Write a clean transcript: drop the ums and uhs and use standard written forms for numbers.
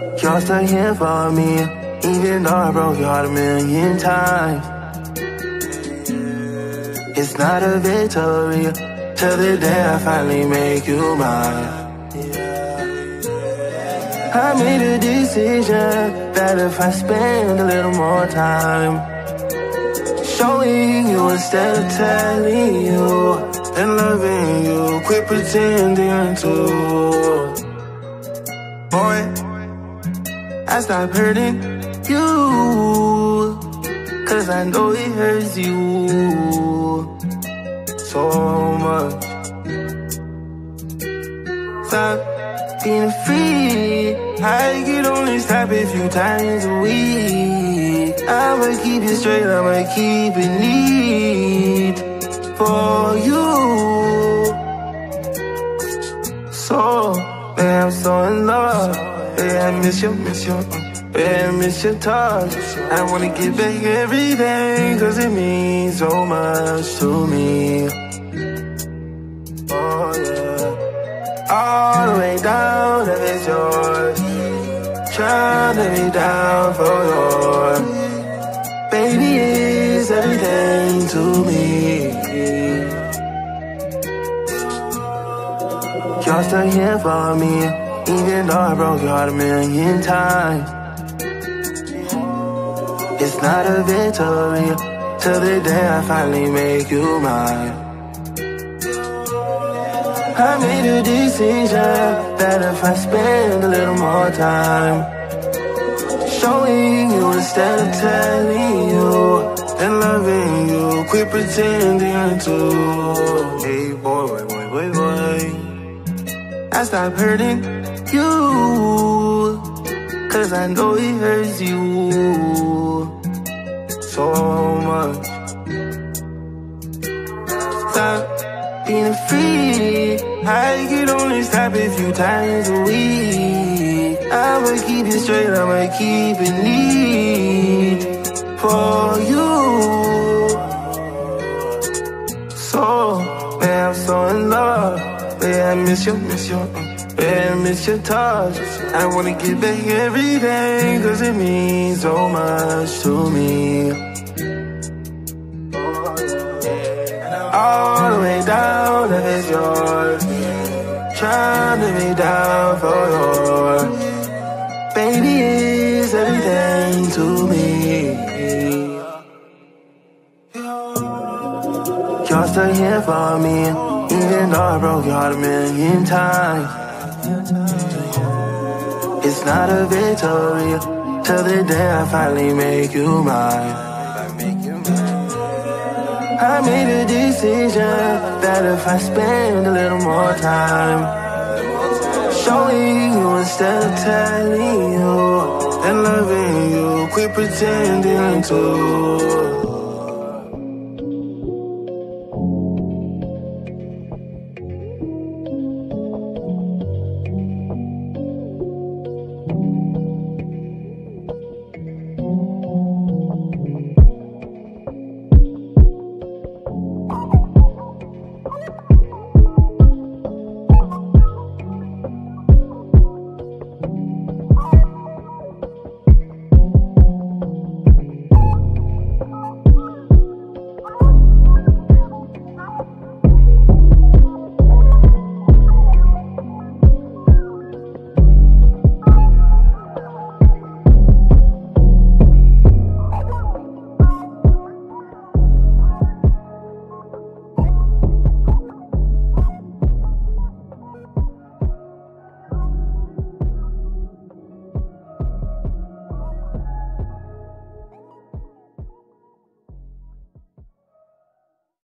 You're still here for me, even though I broke your heart 1,000,000 times. It's not a victory till the day I finally make you mine. I made a decision that if I spend a little more time showing you instead of telling you and loving you, quit pretending to. Boy, I stopped hurting you, 'cause I know it hurts you so much. Stop being free. I could only stop a few times a week. I'ma keep you straight, I'ma keep it neat for you. So, man, I'm so in love. Yeah, I miss you. Yeah, I miss your touch. I wanna give back everything, 'cause it means so much to me. Oh yeah. All the way down, that is yours. Trying to be down for yours. Baby, it's everything to me. You're still here for me, even though I broke your heart 1,000,000 times. It's not a victory till the day I finally make you mine. I made a decision that if I spend a little more time showing you instead of telling you and loving you, quit pretending to. Hey boy, boy. I stopped hurting you, 'cause I know it hurts you so much. Stop being free. I could only stop a few times a week. I'ma keep you straight, I'ma keep it neat for you. So, man, I'm so in love. Yeah, I miss you. Yeah, I miss your touch. I wanna give back everything, 'cause it means so much to me. All the way down, that is yours. Trying to be down for yours. Baby, it's everything to me. You're still here for me, even though I broke your heart 1,000,000 times. It's not a victory till the day I finally make you mine. I made a decision that if I spend a little more time showing you instead of telling you and loving you, quit pretending to.